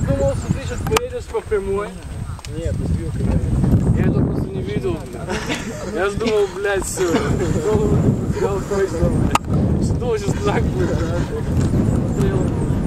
думал, что ты сейчас поедешь по прямой. Нет, ты вилкой. Я это просто не видел, блядь. Я же думал, блядь, все. Голову ты потерял точно, блядь. Что думал, сейчас так будет, да?